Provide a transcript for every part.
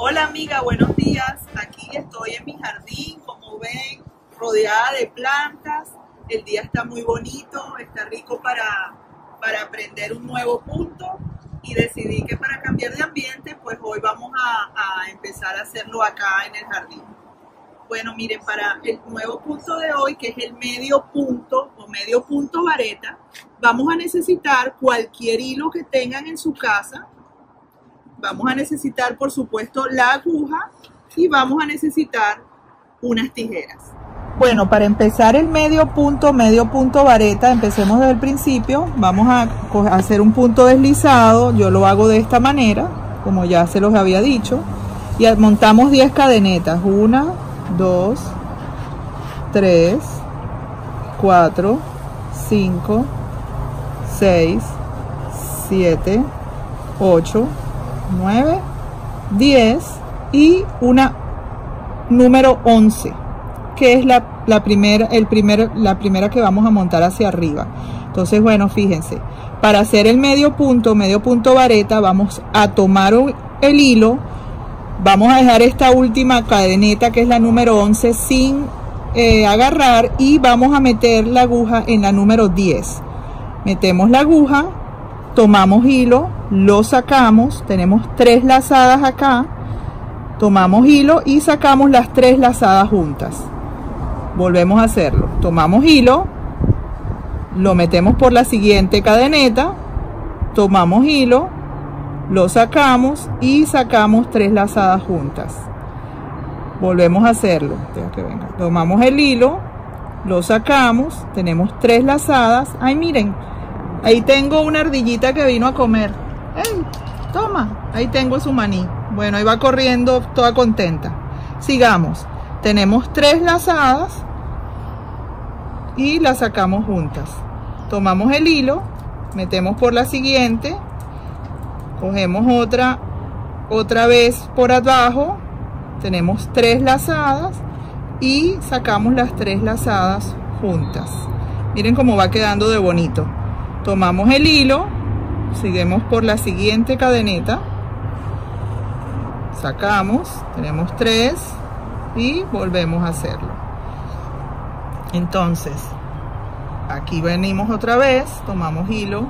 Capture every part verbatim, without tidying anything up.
Hola amiga, buenos días. Aquí estoy en mi jardín, como ven, rodeada de plantas. El día está muy bonito, está rico para, para aprender un nuevo punto y decidí que para cambiar de ambiente, pues hoy vamos a, a empezar a hacerlo acá en el jardín. Bueno, miren, para el nuevo punto de hoy, que es el medio punto o medio punto vareta, vamos a necesitar cualquier hilo que tengan en su casa. Vamos a necesitar, por supuesto, la aguja y vamos a necesitar unas tijeras. Bueno, para empezar el medio punto, medio punto vareta, empecemos desde el principio. Vamos a hacer un punto deslizado. Yo lo hago de esta manera, como ya se los había dicho. Y montamos diez cadenetas. Una, dos, tres, cuatro, cinco, seis, siete, ocho, nueve, diez y una número once, que es la, la, primera, el primer, la primera que vamos a montar hacia arriba. Entonces, bueno, fíjense, para hacer el medio punto, medio punto vareta, vamos a tomar el hilo, vamos a dejar esta última cadeneta, que es la número once, sin eh, agarrar, y vamos a meter la aguja en la número diez. Metemos la aguja, tomamos hilo, lo sacamos, tenemos tres lazadas acá, tomamos hilo y sacamos las tres lazadas juntas. Volvemos a hacerlo, tomamos hilo, lo metemos por la siguiente cadeneta, tomamos hilo, lo sacamos y sacamos tres lazadas juntas. Volvemos a hacerlo, que venga. Tomamos el hilo, lo sacamos, tenemos tres lazadas. Ay, miren, ahí tengo una ardillita que vino a comer. ¡Ey! Toma, ahí tengo su maní. Bueno, ahí va corriendo toda contenta. Sigamos. Tenemos tres lazadas y las sacamos juntas. Tomamos el hilo, metemos por la siguiente, cogemos otra, otra vez por abajo, tenemos tres lazadas y sacamos las tres lazadas juntas. Miren cómo va quedando de bonito. Tomamos el hilo, seguimos por la siguiente cadeneta, sacamos, tenemos tres y volvemos a hacerlo. Entonces, aquí venimos otra vez, tomamos hilo,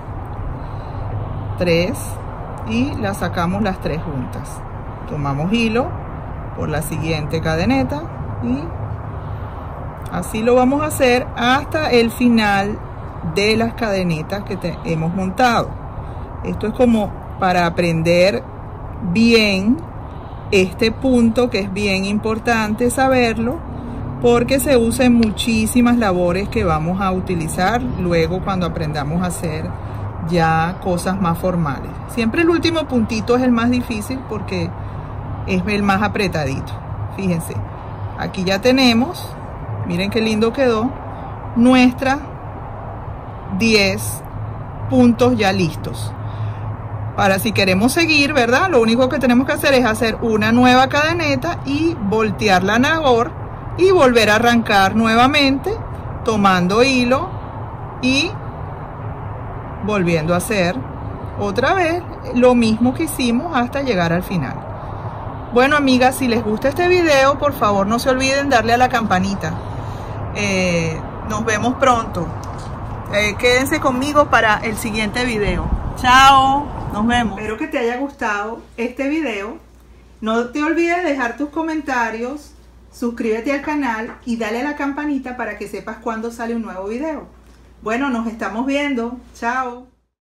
tres y la sacamos las tres juntas. Tomamos hilo por la siguiente cadeneta y así lo vamos a hacer hasta el final de las cadenetas que te hemos montado. Esto es como para aprender bien este punto, que es bien importante saberlo porque se usa en muchísimas labores que vamos a utilizar luego cuando aprendamos a hacer ya cosas más formales. Siempre el último puntito es el más difícil porque es el más apretadito. Fíjense, aquí ya tenemos, miren qué lindo quedó nuestra diez puntos ya listos. Para si queremos seguir, ¿verdad? Lo único que tenemos que hacer es hacer una nueva cadeneta y voltear la nagor y volver a arrancar nuevamente tomando hilo y volviendo a hacer otra vez lo mismo que hicimos hasta llegar al final. Bueno, amigas, si les gusta este video, por favor no se olviden darle a la campanita. Eh, nos vemos pronto. Eh, quédense conmigo para el siguiente video. Chao, nos vemos. Espero que te haya gustado este video. No te olvides de dejar tus comentarios, suscríbete al canal y dale a la campanita para que sepas cuando sale un nuevo video. Bueno, nos estamos viendo. Chao.